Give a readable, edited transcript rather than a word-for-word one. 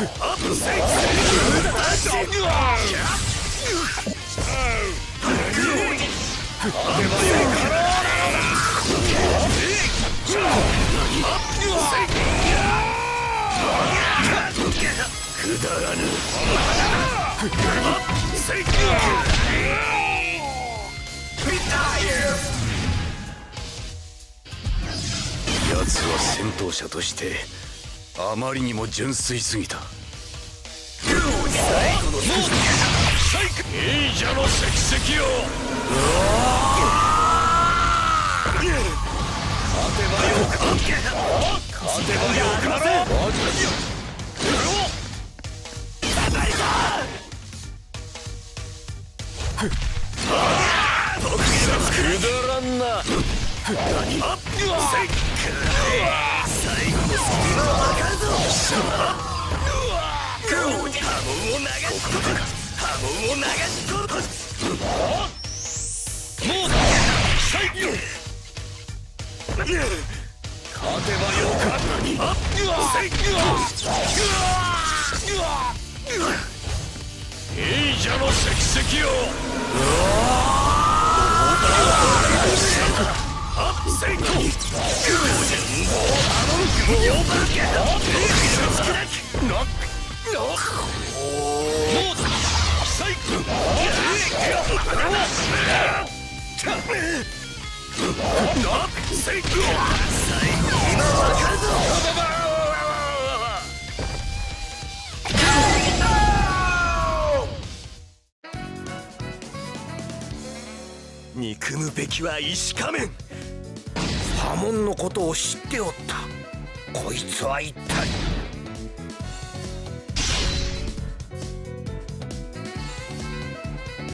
だらぬ。奴は戦闘者としてあまりにも純粋すぎた。最後の忍者の石石よ。勝てばよかろう。勝てばよかろう。くだらんな。最後のスピードはわかるぞ。波紋を流し込む。波紋を流し込む。もう最後。勝てばよかったに。忍者の石石よ。憎むべきは石仮面。 波紋のことを知っておった。こいつは一体。